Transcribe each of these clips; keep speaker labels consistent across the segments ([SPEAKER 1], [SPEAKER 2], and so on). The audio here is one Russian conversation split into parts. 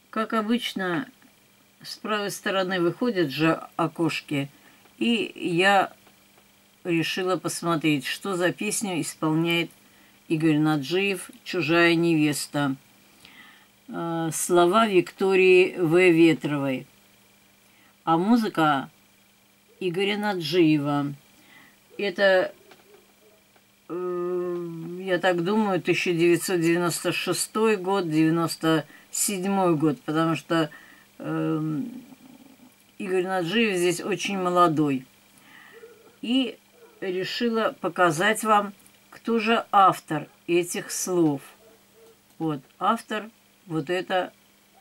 [SPEAKER 1] Как обычно, с правой стороны выходят же окошки, и я решила посмотреть, что за песню исполняет Игорь Наджиев «Чужая невеста». Слова Виктории В. Ветровой, а музыка Игоря Наджиева. Это, я так думаю, 1996 год, 97 год, потому что Игорь Наджиев здесь очень молодой. И решила показать вам, кто же автор этих слов. Вот, автор, вот это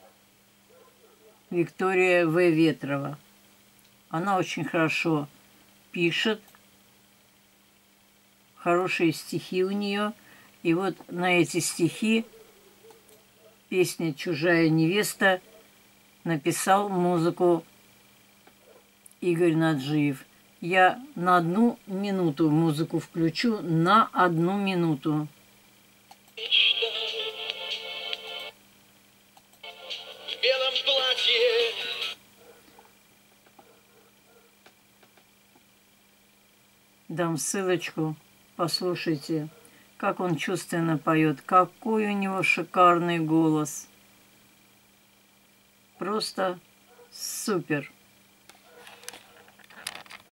[SPEAKER 1] Виктория В. Ветрова. Она очень хорошо пишет, хорошие стихи у нее. И вот на эти стихи песня «Чужая невеста» написал музыку Игорь Наджиев. Я на 1 минуту музыку включу, на 1 минуту. В белом платье. Дам ссылочку, послушайте, как он чувственно поет, какой у него шикарный голос. Просто супер.